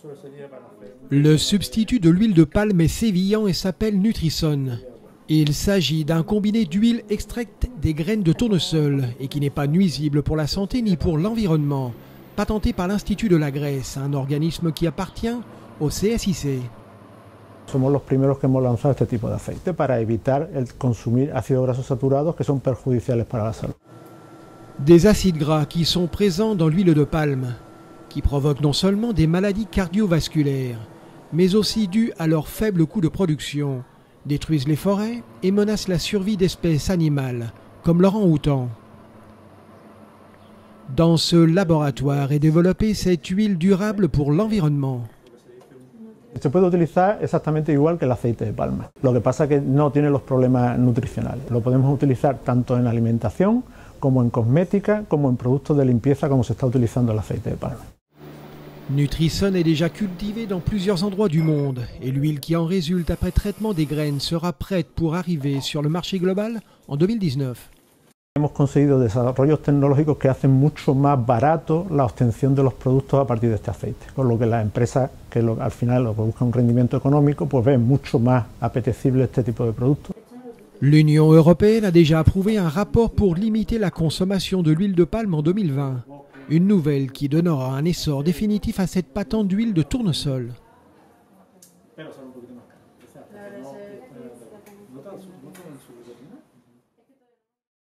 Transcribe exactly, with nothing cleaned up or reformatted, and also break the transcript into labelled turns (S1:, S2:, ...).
S1: Le substitut de l'huile de palme est sévillant et s'appelle Nutrison. Il s'agit d'un combiné d'huile extraite des graines de tournesol et qui n'est pas nuisible pour la santé ni pour l'environnement, patenté par l'Institut de la Grèce, un organisme qui appartient au C S I C.
S2: Somos los primeros que hemos lanzado este tipo de aceite para evitar el consumir ácidos grasos saturados que son perjudiciales para la salud.
S1: Des acides gras qui sont présents dans l'huile de palme, qui provoquent non seulement des maladies cardiovasculaires, mais aussi dues à leur faible coût de production, détruisent les forêts et menacent la survie d'espèces animales, comme l'orang-outan. Dans ce laboratoire est développée cette huile durable pour l'environnement.
S2: Se puede utilizar exactamente igual que el aceite de palma. Lo que pasa es que no tiene los problemas nutricionales. Lo podemos utilizar tanto en alimentación como en cosmética, como en productos de limpieza, como se está utilizando el aceite de palma.
S1: Nutrison est déjà cultivé dans plusieurs endroits du monde et l'huile qui en résulte après traitement des graines sera prête pour arriver sur le marché global en deux mille dix-neuf.
S2: Hemos conseguido desarrollos tecnológicos que hacen mucho más barato la obtención de los productos a partir de este aceite, con lo que las empresas que lo, al final lo que buscan un rendimiento económico pues ven mucho más apetecible este tipo de productos.
S1: L'Union européenne a déjà approuvé un rapport pour limiter la consommation de l'huile de palme en deux mille vingt. Une nouvelle qui donnera un essor définitif à cette patente d'huile de tournesol.